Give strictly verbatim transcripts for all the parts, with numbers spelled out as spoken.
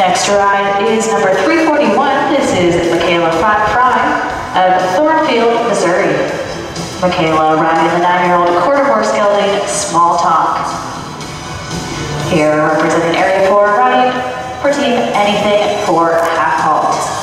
Next ride is number three forty-one. This is Michaela Frye of Thornfield, Missouri. Michaela riding the nine-year-old quarter horse gelding Small Talk. Here representing area four riding for team Anything for half halt.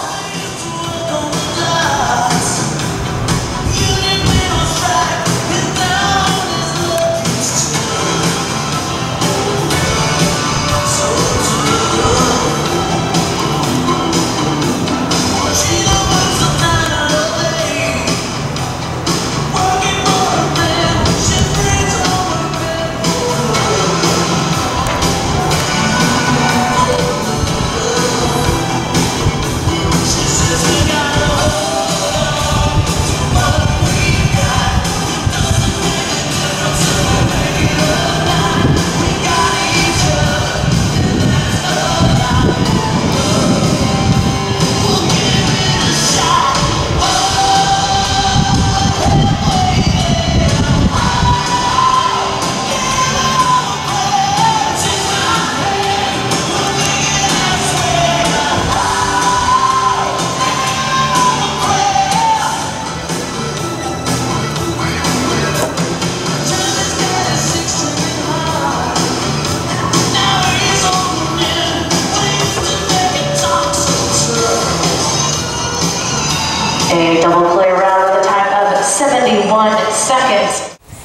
A double clear round with a time of seventy-one seconds.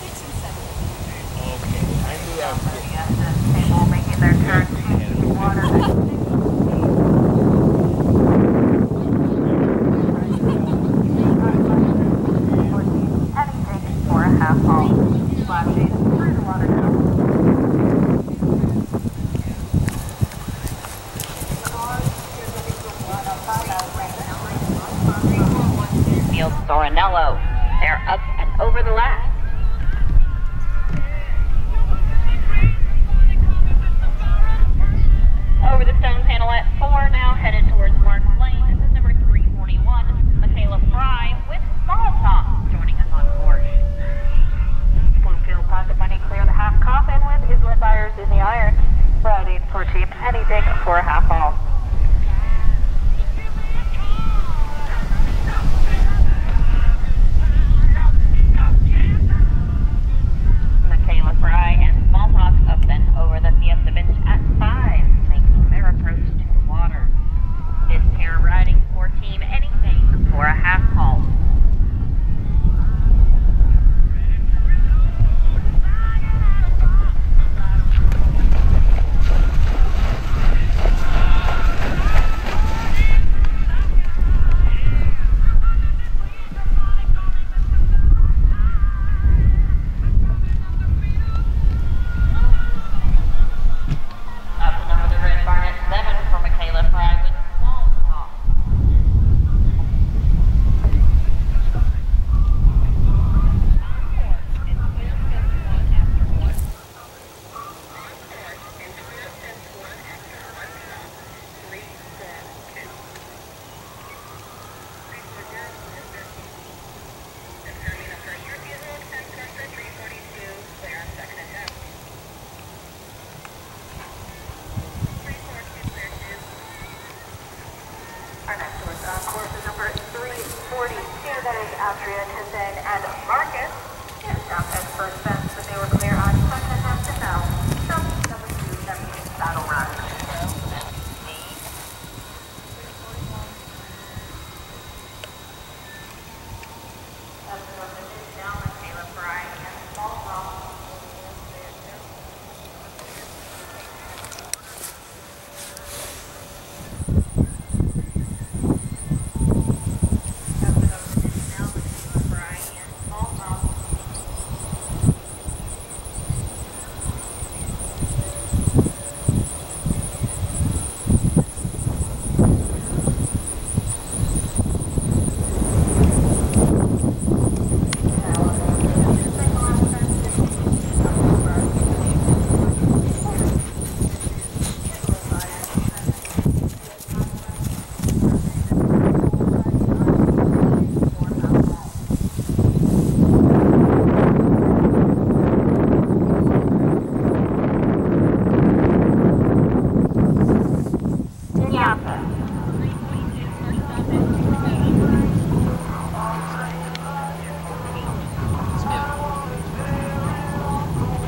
Making their turn to water. Anything for a half haul. Splashing through the water now. Sorinello. They're up and over the last. Over the stone panel at four, now headed towards Mark Lane. This is number three forty-one, Michaela Frye with Small Talk joining us on course. Bluefield Pocket Money clear the half coffin with Island Buyers in the iron. Riding for team Anything for a half haul.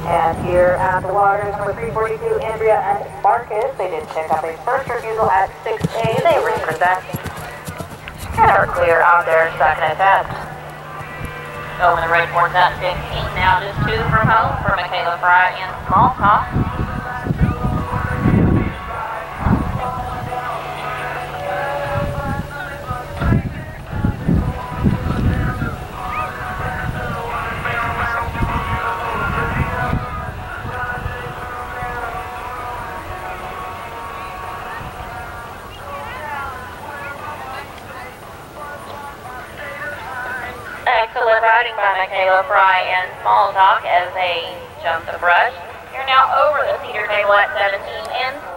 And here at the waters, number three forty-two, Andrea and Marcus, they did pick up a first refusal at six A. They represent and are clear on their second attempt. Over the red board's at fifteen, now just two from home for Michaela Frye and Small Talk. Excellent riding by Michaela Frye and Small Talk as they jump the brush. You're now over the cedar table at seventeen and